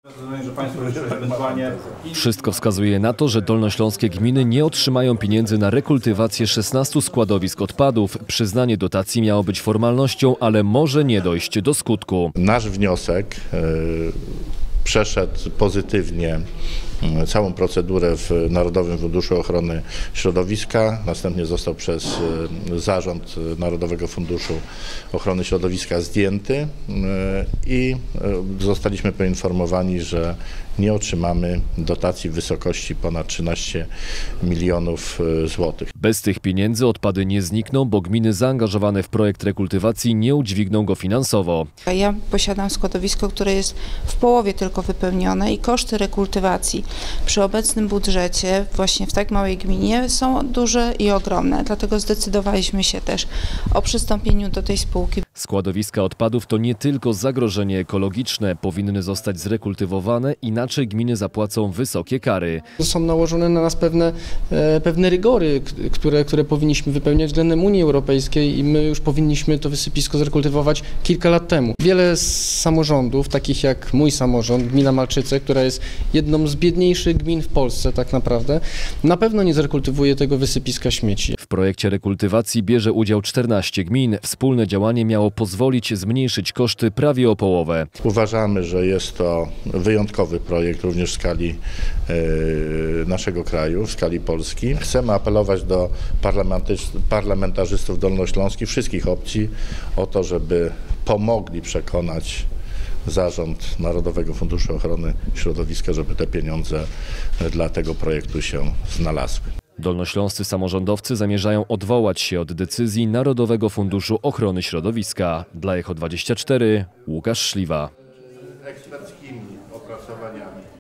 Wszystko wskazuje na to, że dolnośląskie gminy nie otrzymają pieniędzy na rekultywację 16 składowisk odpadów. Przyznanie dotacji miało być formalnością, ale może nie dojść do skutku. Nasz wniosek przeszedł pozytywnie całą procedurę w Narodowym Funduszu Ochrony Środowiska. Następnie został przez Zarząd Narodowego Funduszu Ochrony Środowiska zdjęty i zostaliśmy poinformowani, że nie otrzymamy dotacji w wysokości ponad 13 milionów złotych. Bez tych pieniędzy odpady nie znikną, bo gminy zaangażowane w projekt rekultywacji nie udźwigną go finansowo. Ja posiadam składowisko, które jest w połowie tylko wypełnione i koszty rekultywacji przy obecnym budżecie właśnie w tak małej gminie są duże i ogromne. Dlatego zdecydowaliśmy się też o przystąpieniu do tej spółki. Składowiska odpadów to nie tylko zagrożenie ekologiczne. Powinny zostać zrekultywowane, inaczej gminy zapłacą wysokie kary. Są nałożone na nas pewne rygory, które powinniśmy wypełniać względem Unii Europejskiej i my już powinniśmy to wysypisko zrekultywować kilka lat temu. Wiele samorządów, takich jak mój samorząd, gmina Malczyce, która jest jedną z biedniejszych gmin w Polsce tak naprawdę, na pewno nie zrekultywuje tego wysypiska śmieci. W projekcie rekultywacji bierze udział 14 gmin. Wspólne działanie miało pozwolić zmniejszyć koszty prawie o połowę. Uważamy, że jest to wyjątkowy projekt również w skali naszego kraju, w skali Polski. Chcemy apelować do parlamentarzystów dolnośląskich wszystkich opcji o to, żeby pomogli przekonać Zarząd Narodowego Funduszu Ochrony Środowiska, żeby te pieniądze dla tego projektu się znalazły. Dolnośląscy samorządowcy zamierzają odwołać się od decyzji Narodowego Funduszu Ochrony Środowiska. Dla Echo24 Łukasz Szliwa.